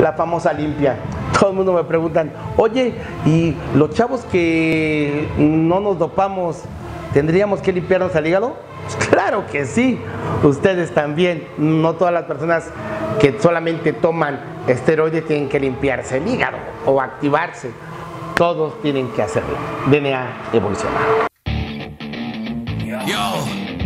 la famosa limpia. Todo el mundo me preguntan, oye, ¿y los chavos que no nos dopamos, tendríamos que limpiarnos al hígado? Pues claro que sí, ustedes también. No todas las personas que solamente toman esteroides tienen que limpiarse el hígado o activarse. Todos tienen que hacerlo. DNA evolucionado. Yo,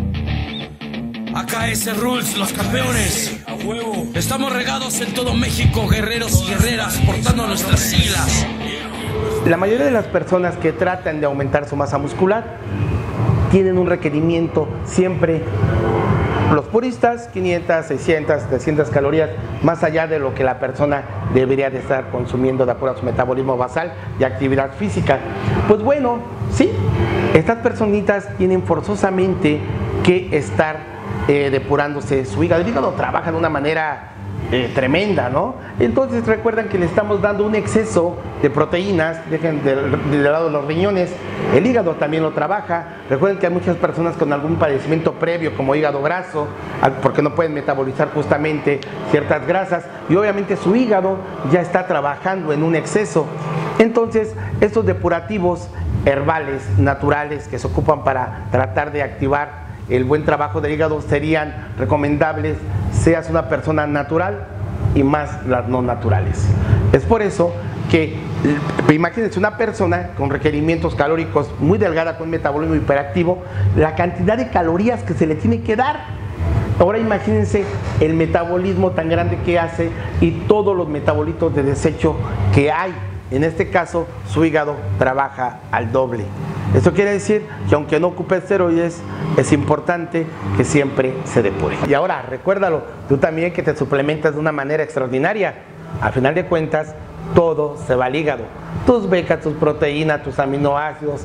AKS Rules, los campeones. A huevo. Estamos regados en todo México, guerreros y guerreras, portando nuestras siglas. La mayoría de las personas que tratan de aumentar su masa muscular tienen un requerimiento siempre. Los puristas, 500, 600, 700 calorías, más allá de lo que la persona debería de estar consumiendo de acuerdo a su metabolismo basal y actividad física. Pues bueno, sí, estas personitas tienen forzosamente que estar depurándose su hígado. El hígado trabaja de una manera tremenda, ¿no? Entonces recuerdan que le estamos dando un exceso de proteínas, dejen de lado los riñones, el hígado también lo trabaja. Recuerden que hay muchas personas con algún padecimiento previo como hígado graso, porque no pueden metabolizar justamente ciertas grasas y obviamente su hígado ya está trabajando en un exceso. Entonces estos depurativos herbales, naturales, que se ocupan para tratar de activar el buen trabajo del hígado serían recomendables, seas una persona natural y más las no naturales. Es por eso que, imagínense una persona con requerimientos calóricos muy delgada, con un metabolismo hiperactivo, la cantidad de calorías que se le tiene que dar. Ahora imagínense el metabolismo tan grande que hace y todos los metabolitos de desecho que hay. En este caso, su hígado trabaja al doble. Esto quiere decir que aunque no ocupe esteroides, es importante que siempre se depure. Y ahora, recuérdalo, tú también que te suplementas de una manera extraordinaria. Al final de cuentas, todo se va al hígado. Tus becas, tus proteínas, tus aminoácidos,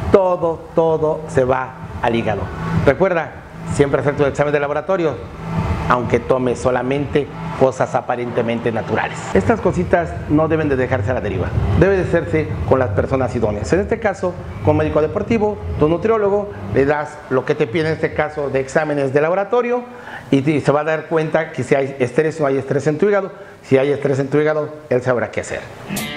todo se va al hígado. Recuerda, siempre hacer tu examen de laboratorio, aunque tomes solamente cosas aparentemente naturales. Estas cositas no deben de dejarse a la deriva, debe de hacerse con las personas idóneas. En este caso, con médico deportivo, tu nutriólogo, le das lo que te pide en este caso de exámenes de laboratorio y se va a dar cuenta que si hay estrés o no hay estrés en tu hígado. Si hay estrés en tu hígado, él sabrá qué hacer.